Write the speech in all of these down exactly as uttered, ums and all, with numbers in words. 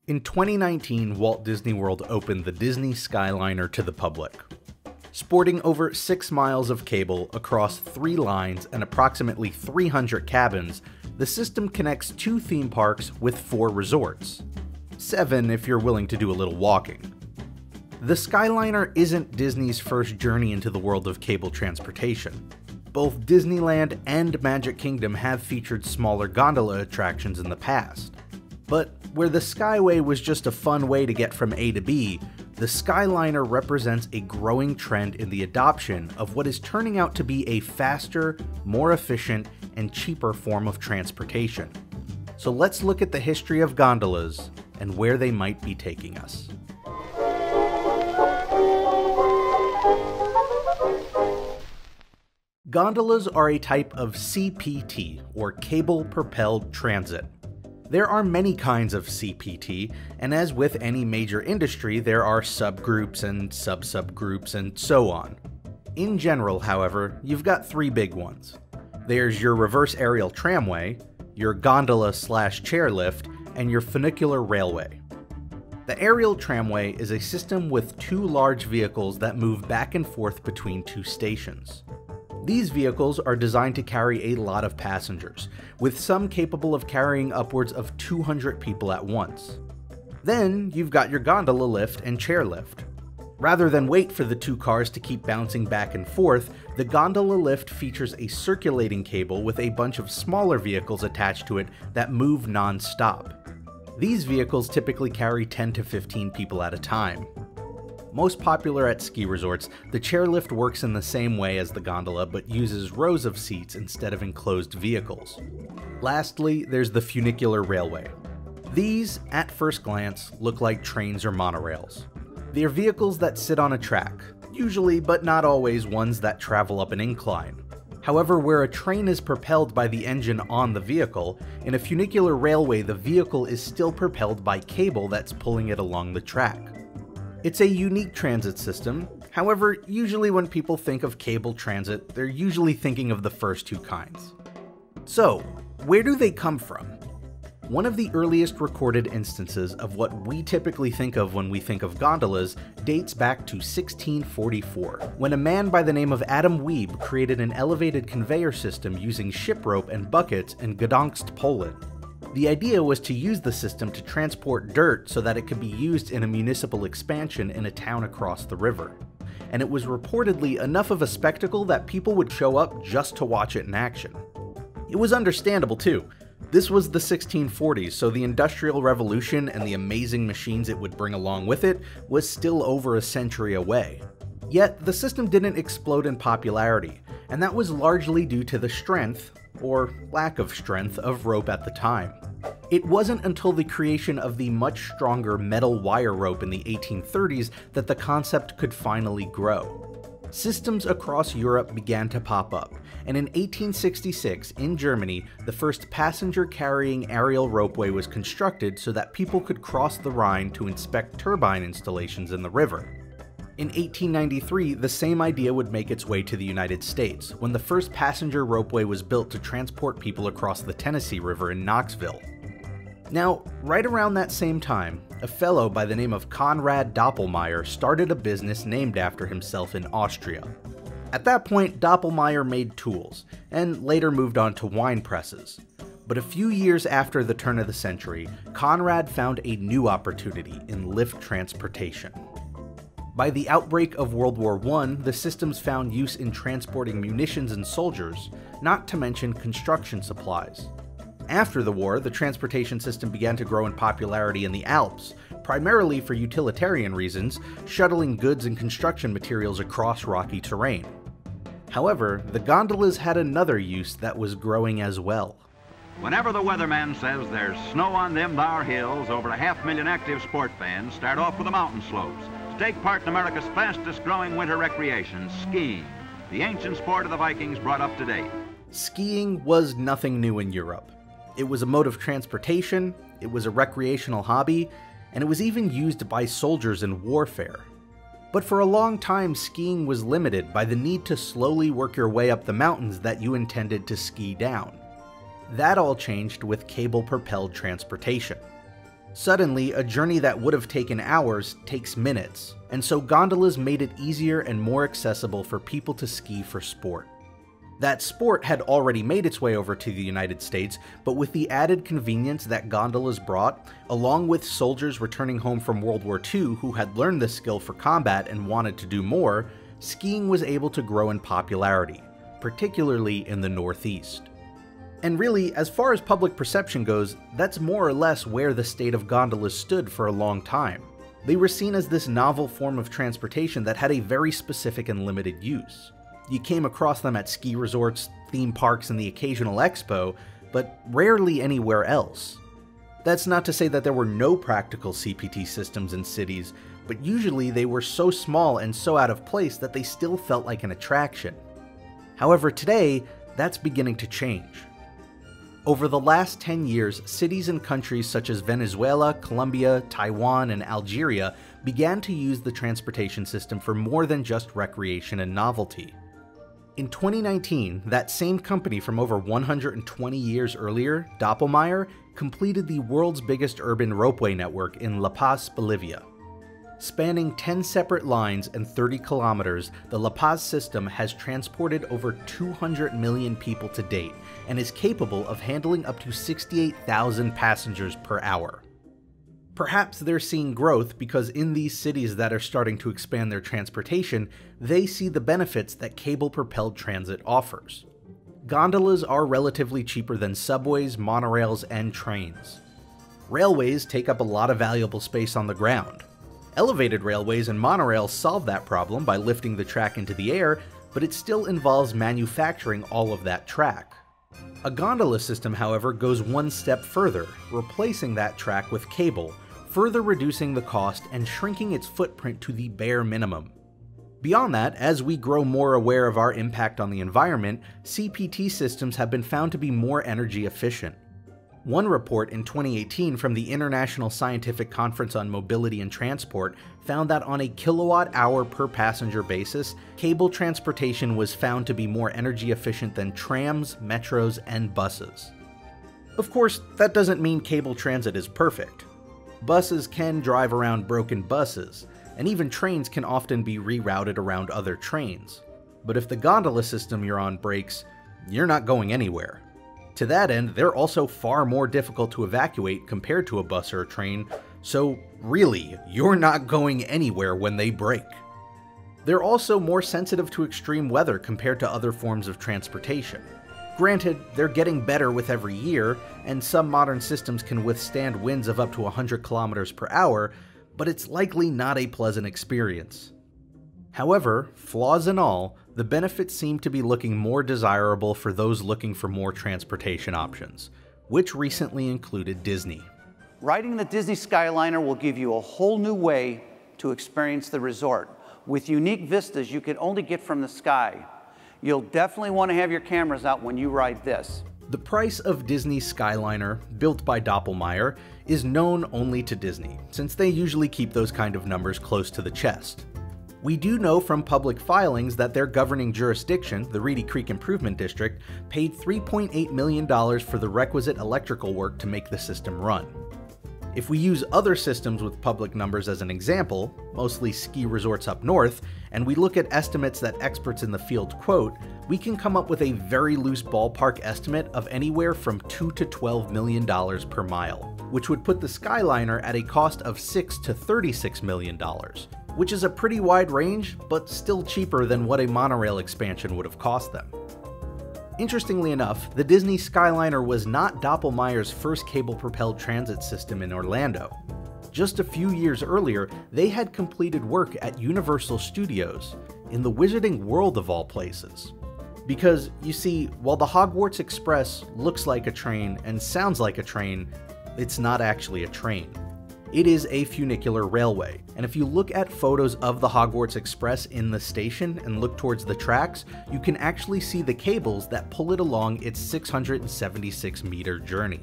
In twenty nineteen, Walt Disney World opened the Disney Skyliner to the public. Sporting over six miles of cable across three lines and approximately three hundred cabins, the system connects two theme parks with four resorts. Seven if you're willing to do a little walking. The Skyliner isn't Disney's first journey into the world of cable transportation. Both Disneyland and Magic Kingdom have featured smaller gondola attractions in the past. But where the Skyway was just a fun way to get from A to B, the Skyliner represents a growing trend in the adoption of what is turning out to be a faster, more efficient, and cheaper form of transportation. So let's look at the history of gondolas and where they might be taking us. Gondolas are a type of C P T, or cable-propelled transit. There are many kinds of C P T, and as with any major industry, there are subgroups and sub-subgroups and so on. In general, however, you've got three big ones. There's your reverse aerial tramway, your gondola slash chairlift, and your funicular railway. The aerial tramway is a system with two large vehicles that move back and forth between two stations. These vehicles are designed to carry a lot of passengers, with some capable of carrying upwards of two hundred people at once. Then you've got your gondola lift and chairlift. Rather than wait for the two cars to keep bouncing back and forth, the gondola lift features a circulating cable with a bunch of smaller vehicles attached to it that move non-stop. These vehicles typically carry ten to fifteen people at a time. Most popular at ski resorts, the chairlift works in the same way as the gondola but uses rows of seats instead of enclosed vehicles. Lastly, there's the funicular railway. These, at first glance, look like trains or monorails. They're vehicles that sit on a track, usually but not always ones that travel up an incline. However, where a train is propelled by the engine on the vehicle, in a funicular railway the vehicle is still propelled by cable that's pulling it along the track. It's a unique transit system. However, usually when people think of cable transit, they're usually thinking of the first two kinds. So, where do they come from? One of the earliest recorded instances of what we typically think of when we think of gondolas dates back to sixteen forty-four, when a man by the name of Adam Wiebe created an elevated conveyor system using ship rope and buckets in Gdansk, Poland. The idea was to use the system to transport dirt so that it could be used in a municipal expansion in a town across the river. And it was reportedly enough of a spectacle that people would show up just to watch it in action. It was understandable too. This was the sixteen forties, so the Industrial Revolution and the amazing machines it would bring along with it was still over a century away. Yet, the system didn't explode in popularity, and that was largely due to the strength, or lack of strength, of rope at the time. It wasn't until the creation of the much stronger metal wire rope in the eighteen thirties that the concept could finally grow. Systems across Europe began to pop up, and in eighteen sixty-six, in Germany, the first passenger-carrying aerial ropeway was constructed so that people could cross the Rhine to inspect turbine installations in the river. In eighteen ninety-three, the same idea would make its way to the United States, when the first passenger ropeway was built to transport people across the Tennessee River in Knoxville. Now, right around that same time, a fellow by the name of Konrad Doppelmayr started a business named after himself in Austria. At that point, Doppelmayr made tools, and later moved on to wine presses. But a few years after the turn of the century, Konrad found a new opportunity in lift transportation. By the outbreak of World War One, the systems found use in transporting munitions and soldiers, not to mention construction supplies. After the war, the transportation system began to grow in popularity in the Alps, primarily for utilitarian reasons, shuttling goods and construction materials across rocky terrain. However, the gondolas had another use that was growing as well. Whenever the weatherman says there's snow on them thar hills, over a half million active sport fans start off with the mountain slopes to take part in America's fastest growing winter recreation, skiing, the ancient sport of the Vikings brought up to date. Skiing was nothing new in Europe. It was a mode of transportation, it was a recreational hobby, and it was even used by soldiers in warfare. But for a long time, skiing was limited by the need to slowly work your way up the mountains that you intended to ski down. That all changed with cable-propelled transportation. Suddenly, a journey that would have taken hours takes minutes, and so gondolas made it easier and more accessible for people to ski for sport. That sport had already made its way over to the United States, but with the added convenience that gondolas brought, along with soldiers returning home from World War Two who had learned this skill for combat and wanted to do more, skiing was able to grow in popularity, particularly in the Northeast. And really, as far as public perception goes, that's more or less where the state of gondolas stood for a long time. They were seen as this novel form of transportation that had a very specific and limited use. You came across them at ski resorts, theme parks, and the occasional expo, but rarely anywhere else. That's not to say that there were no practical C P T systems in cities, but usually they were so small and so out of place that they still felt like an attraction. However, today, that's beginning to change. Over the last ten years, cities and countries such as Venezuela, Colombia, Taiwan, and Algeria began to use the transportation system for more than just recreation and novelty. In twenty nineteen, that same company from over one hundred twenty years earlier, W I R, completed the world's biggest urban ropeway network in La Paz, Bolivia. Spanning ten separate lines and thirty kilometers, the La Paz system has transported over two hundred million people to date and is capable of handling up to sixty-eight thousand passengers per hour. Perhaps they're seeing growth because in these cities that are starting to expand their transportation, they see the benefits that cable-propelled transit offers. Gondolas are relatively cheaper than subways, monorails, and trains. Railways take up a lot of valuable space on the ground. Elevated railways and monorails solve that problem by lifting the track into the air, but it still involves manufacturing all of that track. A gondola system, however, goes one step further, replacing that track with cable, further reducing the cost and shrinking its footprint to the bare minimum. Beyond that, as we grow more aware of our impact on the environment, C P T systems have been found to be more energy efficient. One report in twenty eighteen from the International Scientific Conference on Mobility and Transport found that on a kilowatt-hour per passenger basis, cable transportation was found to be more energy efficient than trams, metros, and buses. Of course, that doesn't mean cable transit is perfect. Buses can drive around broken buses, and even trains can often be rerouted around other trains. But if the gondola system you're on breaks, you're not going anywhere. To that end, they're also far more difficult to evacuate compared to a bus or a train, so really, you're not going anywhere when they break. They're also more sensitive to extreme weather compared to other forms of transportation. Granted, they're getting better with every year, and some modern systems can withstand winds of up to one hundred kilometers per hour, but it's likely not a pleasant experience. However, flaws and all, the benefits seem to be looking more desirable for those looking for more transportation options, which recently included Disney. Riding the Disney Skyliner will give you a whole new way to experience the resort, with unique vistas you can only get from the sky. You'll definitely want to have your cameras out when you ride this. The price of Disney's Skyliner, built by W I R, is known only to Disney, since they usually keep those kind of numbers close to the chest. We do know from public filings that their governing jurisdiction, the Reedy Creek Improvement District, paid three point eight million dollars for the requisite electrical work to make the system run. If we use other systems with public numbers as an example, mostly ski resorts up north, and we look at estimates that experts in the field quote, we can come up with a very loose ballpark estimate of anywhere from two to twelve million dollars per mile, which would put the Skyliner at a cost of six to thirty-six million dollars, which is a pretty wide range, but still cheaper than what a monorail expansion would have cost them. Interestingly enough, the Disney Skyliner was not W I R's first cable-propelled transit system in Orlando. Just a few years earlier, they had completed work at Universal Studios, in the Wizarding World of all places. Because, you see, while the Hogwarts Express looks like a train and sounds like a train, it's not actually a train. It is a funicular railway, and if you look at photos of the Hogwarts Express in the station and look towards the tracks, you can actually see the cables that pull it along its six hundred seventy-six meter journey.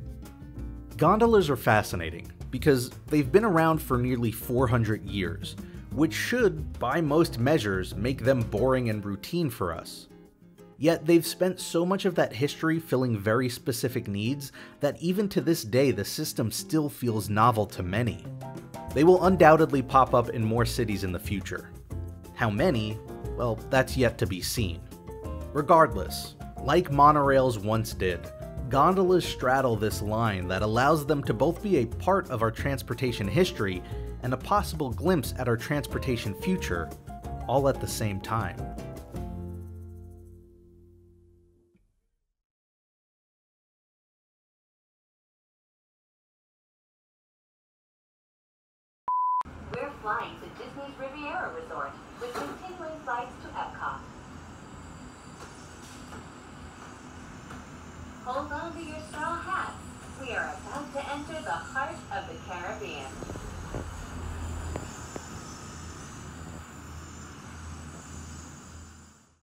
Gondolas are fascinating because they've been around for nearly four hundred years, which should, by most measures, make them boring and routine for us. Yet they've spent so much of that history filling very specific needs that even to this day the system still feels novel to many. They will undoubtedly pop up in more cities in the future. How many? Well, that's yet to be seen. Regardless, like monorails once did, gondolas straddle this line that allows them to both be a part of our transportation history and a possible glimpse at our transportation future, all at the same time. We're flying to Disney's Riviera Resort with continuing flights to Epcot. Hold on to your straw hats. We are about to enter the heart of the Caribbean.